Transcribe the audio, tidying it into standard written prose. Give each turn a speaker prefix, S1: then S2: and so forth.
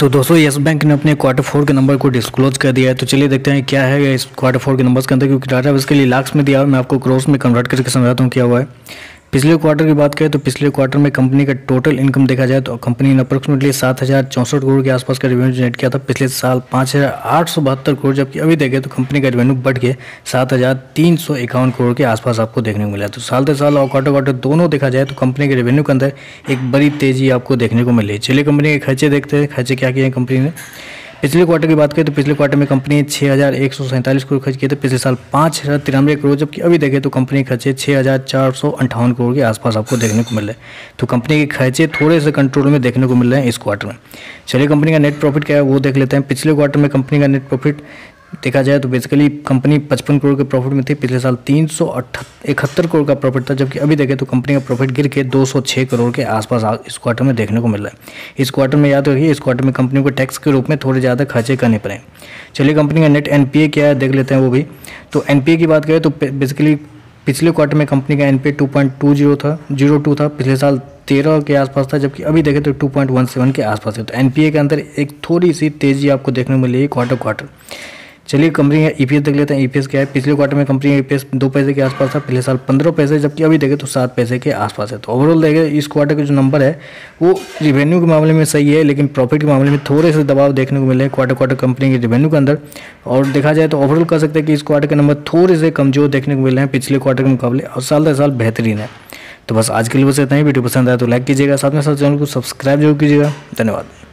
S1: तो दोस्तों yes bank ने अपने क्वार्टर 4 के नंबर को डिस्क्लोज कर दिया है। तो चलिए देखते हैं क्या है इस क्वार्टर 4 के नंबर्स के अंदर, क्योंकि डाटा इसके लिए लाख्स में दिया है। मैं आपको क्रोर्स में कन्वर्ट करके समझाता हूँ क्या हुआ है। पिछले क्वार्टर की बात करें तो पिछले क्वार्टर में कंपनी का टोटल इनकम देखा जाए तो कंपनी ने अप्रोक्सीमेटली 7,064 करोड़ के आसपास का रेवेन्यू जनरेट किया था पिछले साल 5,872 करोड़, जबकि अभी देखें तो कंपनी का रेवेन्यू बढ़ के 7,351 करोड़ के आसपास आपको देखने को मिला। तो साल दर साल और क्वार्टर क्वार्टर दोनों देखा जाए तो कंपनी के रेवेन्यू के अंदर एक बड़ी तेजी आपको देखने को मिल रही है। चलिए कंपनी के खर्चे देखते हैं, खर्चे क्या किए हैं कंपनी ने। पिछले क्वार्टर की बात करें तो पिछले क्वार्टर में कंपनी ने 6,147 करोड़ खर्च किए थे, पिछले साल 5,093 करोड़, जबकि अभी देखें तो कंपनी के खर्चे 6,458 करोड़ के आसपास आपको देखने को मिल रहे हैं। तो कंपनी के खर्चे थोड़े से कंट्रोल में देखने को मिल रहे हैं इस क्वार्टर में। चलिए कंपनी का नेट प्रॉफिट क्या है वो देख लेते हैं। पिछले क्वार्टर में कंपनी का नेट प्रॉफिट देखा जाए तो बेसिकली कंपनी 55 करोड़ के प्रॉफिट में थी, पिछले साल 371 करोड़ का प्रॉफिट था, जबकि अभी देखें तो कंपनी का प्रॉफिट गिर के 206 करोड़ के आसपास इस क्वार्टर में देखने को मिल रहा है। इस क्वार्टर में याद रखिए, इस क्वार्टर में कंपनी को टैक्स के रूप में थोड़े ज़्यादा खर्चे करने पड़े। चलिए कंपनी का नेट एनपीए क्या है देख लेते हैं वो भी। तो एनपीए की बात करें तो बेसिकली पिछले क्वार्टर में कंपनी का एनपीए 2.02 था, पिछले साल 13 के आसपास था, जबकि अभी देखें तो 2.17 के आसपास है। तो एनपीए के अंदर एक थोड़ी सी तेज़ी आपको देखने को मिली है क्वार्टर। चलिए कंपनी का ईपीएस देख लेते हैं। ईपीएस क्या है। पिछले क्वार्टर में कंपनी का ईपीएस 2 पैसे के आसपास था, पिछले साल 15 पैसे, जबकि अभी देखें तो 7 पैसे के आसपास है। तो ओवरऑल देखें इस क्वार्टर का जो नंबर है वो रिवेन्यू के मामले में सही है, लेकिन प्रॉफिट के मामले में थोड़े से दबाव देखने को मिले हैं क्वार्टर कंपनी के रिवेन्यू के अंदर। और देखा जाए तो ओवरऑल कह सकते हैं कि इस क्वार्टर के नंबर थोड़े से कमजोर देखने को मिल रहे हैं पिछले क्वार्टर के मुकाबले, और साल दर साल बेहतरीन है। तो बस आज के लिए बस इतना ही। वीडियो पसंद आया तो लाइक कीजिएगा, साथ में साथ चैनल को सब्सक्राइब जरूर कीजिएगा। धन्यवाद।